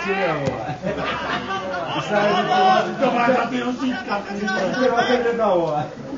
přijel, vole. To má za ty nosítka. To má za ty nosítka, vole.